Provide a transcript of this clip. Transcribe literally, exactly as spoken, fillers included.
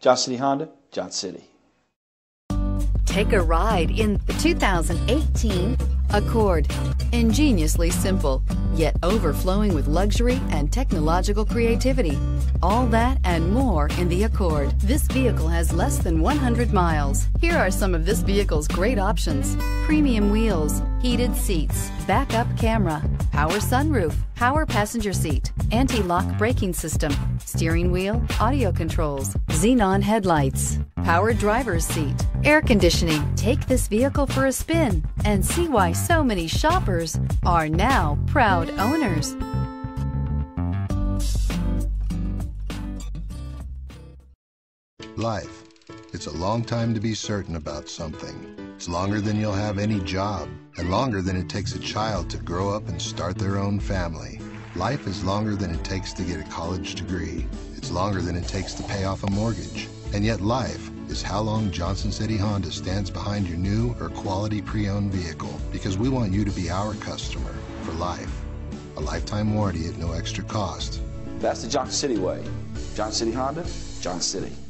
Johnson City Honda, Johnson City. Take a ride in the two thousand eighteen Accord. Ingeniously simple, yet overflowing with luxury and technological creativity. All that and more in the Accord. This vehicle has less than one hundred miles. Here are some of this vehicle's great options: premium wheels, heated seats, backup camera, power sunroof, power passenger seat, anti-lock braking system, steering wheel audio controls, xenon headlights, power driver's seat, air conditioning. Take this vehicle for a spin and see why so many shoppers are now proud owners. Life. It's a long time to be certain about something. It's longer than you'll have any job, and longer than it takes a child to grow up and start their own family. Life is longer than it takes to get a college degree. It's longer than it takes to pay off a mortgage. And yet life is how long Johnson City Honda stands behind your new or quality pre-owned vehicle, because we want you to be our customer for life. A lifetime warranty at no extra cost. That's the Johnson City way. Johnson City Honda, Johnson City.